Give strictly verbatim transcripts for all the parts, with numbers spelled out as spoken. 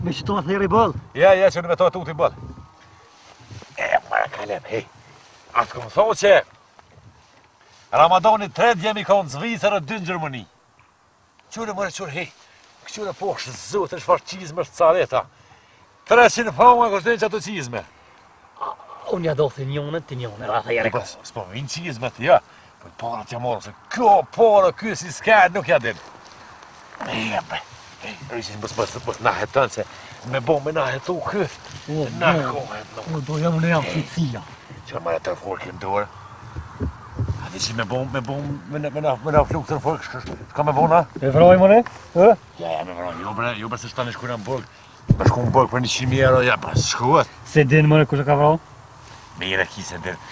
Me që të më thejri bëllë? Ja, ja, që në me to të uti bëllë. E, mara kalem, hej. Atë këmë thonë që Ramadani tret jemi ka në Zvicër e dy në Gjermani. Qure, mërë, qure, hej. Qure poshtë, zotë, është farë qizme, është careta. treqind fauma kështë që ato qizme. Unë ja do të njënën të njënën, rata jere. S'po vinë qizme të, ja. Po para t'ja morë, se kjo para, kjo si s'kajt nuk ja din. E, bre. Rishë, mos nahet tënë, se me bo me nahet u kë. Na kohet, no. O, do jam në jam fitësia. Që marrë të forkë në dorë. A di që me bo, me bo, me na flukë të në forkë, s'ka me bo na? E vroj, mëne? Ja, ja, me vroj, jo bre, jo bre se shta në shkuna në burg. Me shku në burg për një qind mijë euro, ja, pa shkuat. Se din, mëne, kushe ka vroj? Mire ki se din.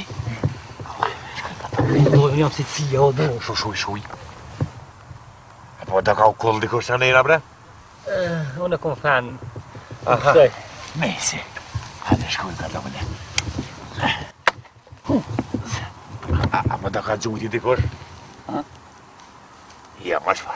Do jam fitësia, o, do. Shuj, shuj, shuj. E po da ka u kull dikush që nejra, bre? Unë e kom fan. Aha. Mesi. Hajde shkuj ka do mëne. A më da ka gjujti dikush? Ja, ma shfar.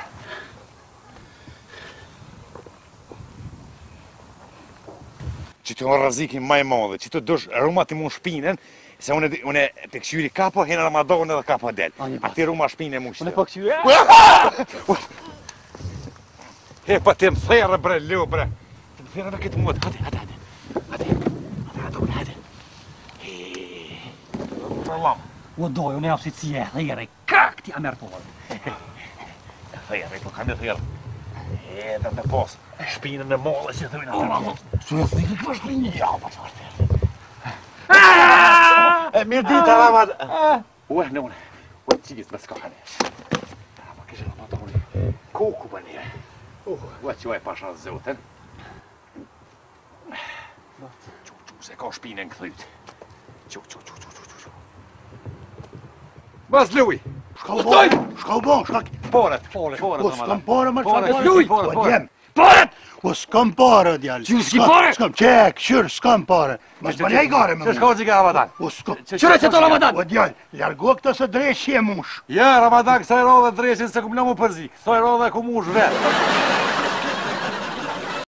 Që të në razikin maj madhe, që të dush ruma të mund shpinen, se unë të këshyri kapo, hena Ramadan edhe kapo del. A ti ruma shpine mu shtë. Unë e po këshyri? He, pa të më thërë, bre, leo, bre. Të më thërë në këtë muat. Hadi, hadi, hadi. Hadi, hadi, hadi, hadi. Për lam. O, do, unë jam fitësia, thejre, kak ti amertohë. Thërë, po kam e thërë. E, dhe me pos, shpinën e mollë që thëjnë atë. Që e thejre, këva shpinën? Ja, pa të vërë. E, mirë dita, Ramad. Ue, në une. Ue, qikis me s'ka hane. Ma kështë Ramadani. Koku për njëre. Ue, që ue pasha zotën. Qu, qu, se ka shpinën këthujt. Qu, qu, qu, qu, qu, qu. Mas Lui! Shka u bon, shka u bon, shka... Poret, poret, O, Ramadan. s'kam pare, më Poret, qka Lui! O, djem, paret! O, s'kam pare, djallë. Që s'ki pare? S'kam, qek, qyrë, s'kam pare. Ma s'bërja i gare me Që mu. shka që ka Ramadan? O, s'kam... Qëre që to Ramadan? O, djallë, largo këta se dreshi e mush. Ja, Ramadan kësa e rodhe dreshin se kum la mu përzi. Kësa e rodhe ku mush vetë.